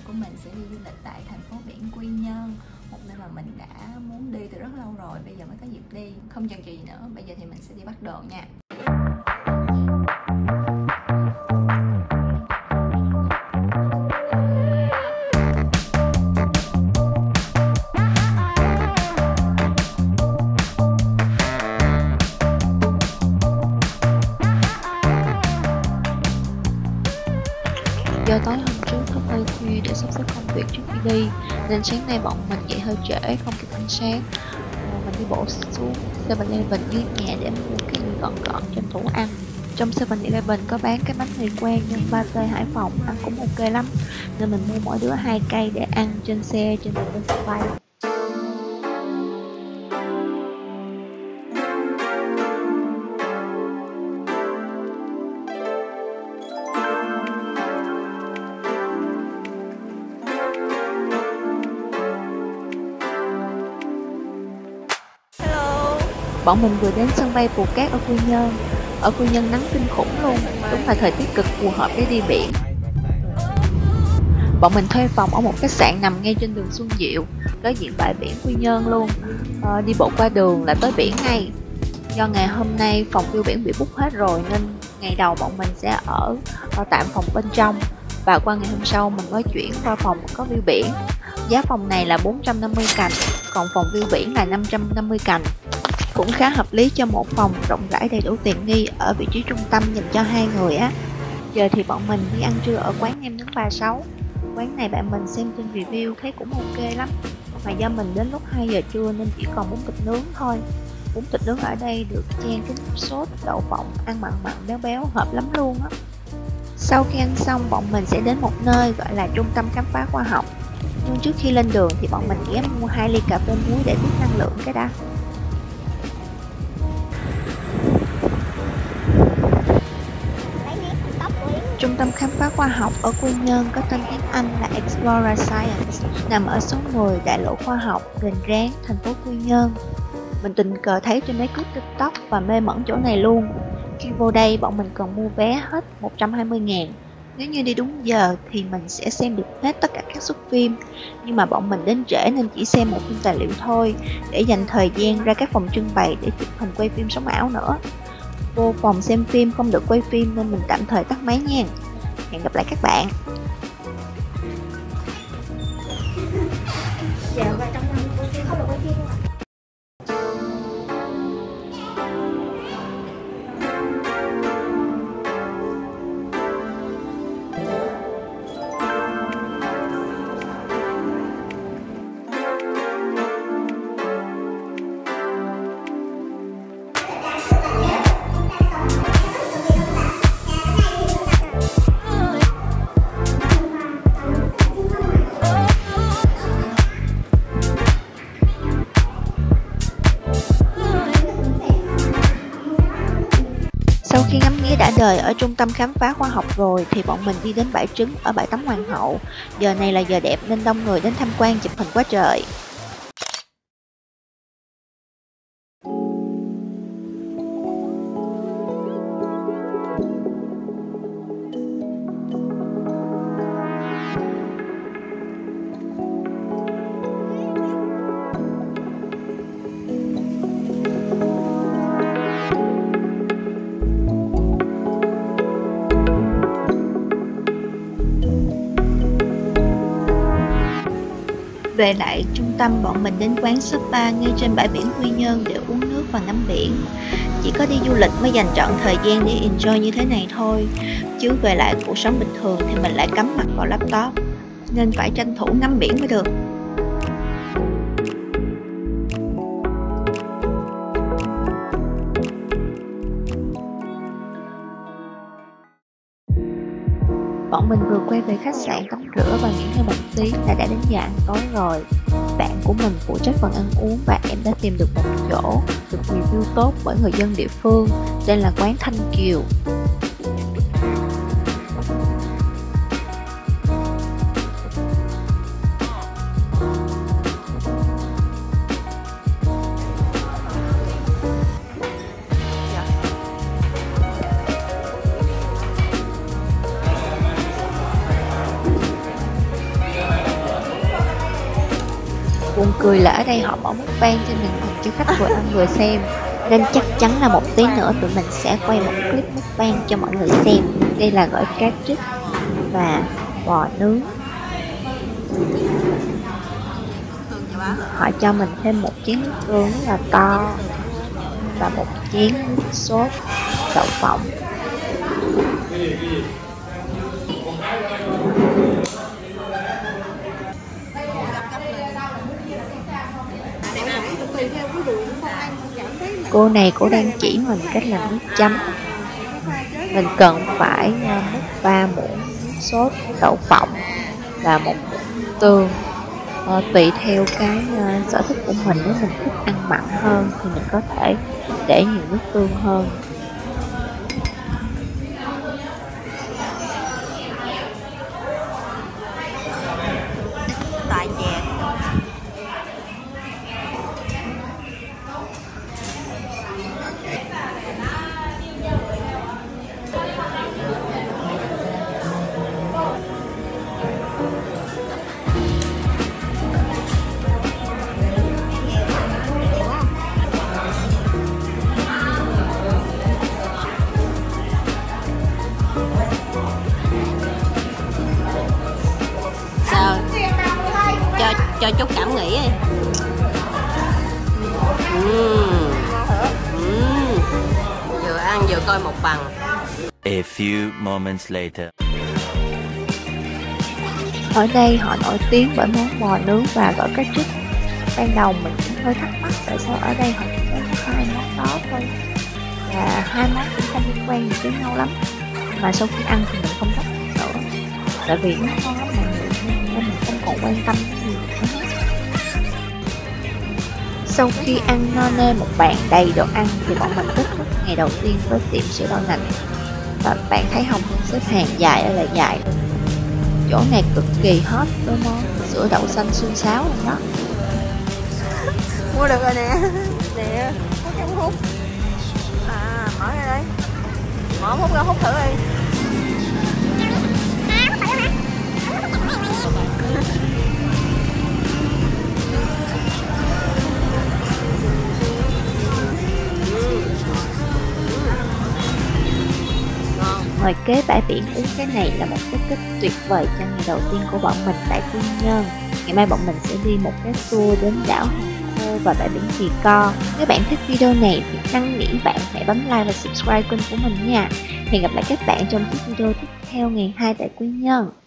của mình sẽ đi du lịch tại thành phố biển Quy Nhơn, một nơi mà mình đã muốn đi từ rất lâu rồi, bây giờ mới có dịp đi. Không chần chừ gì nữa, bây giờ thì mình sẽ đi bắt đồ nha. Do tối hôm trước thức hơi khuya để sắp xếp công việc trước khi đi, nên sáng nay bọn mình dậy hơi trễ, không kịp ăn sáng. Mình đi bộ xuống 7-Eleven dưới nhà để mua cái gì gọn gọn tranh thủ ăn. Trong 7-Eleven có bán cái bánh mì quang nhân pate Hải Phòng, ăn cũng ok lắm, nên mình mua mỗi đứa 2 cây để ăn trên xe trên đường lên sân bay. Bọn mình vừa đến sân bay Phuket ở Quy Nhơn. Ở Quy Nhơn nắng kinh khủng luôn, đúng là thời tiết cực phù hợp để đi biển. Bọn mình thuê phòng ở một khách sạn nằm ngay trên đường Xuân Diệu, đối diện bãi biển Quy Nhơn luôn. Đi bộ qua đường là tới biển ngay. Do ngày hôm nay phòng view biển bị book hết rồi nên ngày đầu bọn mình sẽ ở tạm phòng bên trong, và qua ngày hôm sau mình mới chuyển qua phòng có view biển. Giá phòng này là 450 cành, còn phòng view biển là 550 cành. Cũng khá hợp lý cho một phòng rộng rãi đầy đủ tiện nghi ở vị trí trung tâm dành cho 2 người á. Giờ thì bọn mình đi ăn trưa ở quán nem nướng bà Sáu. Quán này bạn mình xem trên review thấy cũng ok lắm, mà do mình đến lúc 2 giờ trưa nên chỉ còn bún thịt nướng thôi. Bún thịt nướng ở đây được chan cái nước sốt đậu phộng, ăn mặn mặn béo béo hợp lắm luôn á. Sau khi ăn xong bọn mình sẽ đến một nơi gọi là Trung tâm Khám phá Khoa học. Nhưng trước khi lên đường thì bọn mình ghé mua 2 ly cà phê muối để boost năng lượng cái đã. Trung tâm khám phá khoa học ở Quy Nhơn có tên tiếng Anh là Explora Science, nằm ở số 10 đại lộ khoa học, Gành Ráng, thành phố Quy Nhơn. Mình tình cờ thấy trên mấy clip TikTok và mê mẩn chỗ này luôn. Khi vô đây bọn mình còn mua vé hết 120.000. Nếu như đi đúng giờ thì mình sẽ xem được hết tất cả các suất phim. Nhưng mà bọn mình đến trễ nên chỉ xem một phim tài liệu thôi, để dành thời gian ra các phòng trưng bày để chụp hình quay phim sống ảo nữa. Vô phòng xem phim không được quay phim nên mình tạm thời tắt máy nha. Hẹn gặp lại các bạn. Sau khi ngắm nghía đã đời ở trung tâm khám phá khoa học rồi thì bọn mình đi đến bãi trứng ở bãi tắm Hoàng hậu. Giờ này là giờ đẹp nên đông người đến tham quan chụp hình quá trời. Về lại trung tâm, bọn mình đến quán spa ngay trên bãi biển Quy Nhơn để uống nước và ngắm biển. Chỉ có đi du lịch mới dành trọn thời gian để enjoy như thế này thôi, chứ về lại cuộc sống bình thường thì mình lại cắm mặt vào laptop, nên phải tranh thủ ngắm biển mới được. Bọn mình vừa quay về khách sạn tắm rửa và nghỉ ngơi một tí là đã đến giờ ăn tối rồi. Bạn của mình phụ trách phần ăn uống và em đã tìm được một chỗ được review tốt bởi người dân địa phương, tên là quán Thanh Kiều. Buồn cười là ở đây họ bỏ mukbang trên màn hình cho khách vừa ăn vừa xem, nên chắc chắn là một tí nữa tụi mình sẽ quay một clip mukbang cho mọi người xem. Đây là gỏi cá trích và bò nướng. Họ cho mình thêm một chén nước tương rất là to và một chén nước sốt đậu phộng. Cô này cô đang chỉ mình cách làm nước chấm. Mình cần phải múc 3 muỗng nước sốt đậu phộng và 1 muỗng tương. Tùy theo cái sở thích của mình, nếu mình thích ăn mặn hơn thì mình có thể để nhiều nước tương hơn. Tại chè cho chút cảm nghĩ đi. Vừa ăn vừa coi một bằng. A few moments later. Ở đây họ nổi tiếng bởi món bò nướng và gỏi cá trích. Ban đầu mình cũng hơi thắc mắc tại sao ở đây họ chỉ có 2 món đó thôi, và 2 món cũng không liên quan gì với nhau lắm. Mà sau khi ăn thì mình không thắc mắc nữa, tại vì nó ngon lắm mọi người, nên mình không còn quan tâm cái gì nữa. Sau khi ăn no nê một bàn đầy đồ ăn thì bọn mình kết thúc ngày đầu tiên với tiệm sữa đậu nành. Và bạn thấy không, xếp hàng dài ở lại dài luôn. Chỗ này cực kỳ hot với món sữa đậu xanh xương sáo luôn đó. Mua được rồi nè. Nè, có cái hút. À, mở ra đây. Mở hút ra, hút thử đi. Ngồi kế bãi biển uống cái này là một cái kích tuyệt vời cho ngày đầu tiên của bọn mình tại Quy Nhơn. Ngày mai bọn mình sẽ đi một cái tour đến đảo Hòn Khô và bãi biển Kỳ Co. Nếu bạn thích video này thì năn nỉ bạn hãy bấm like và subscribe kênh của mình nha. Hẹn gặp lại các bạn trong chiếc video tiếp theo ngày 2 tại Quy Nhơn.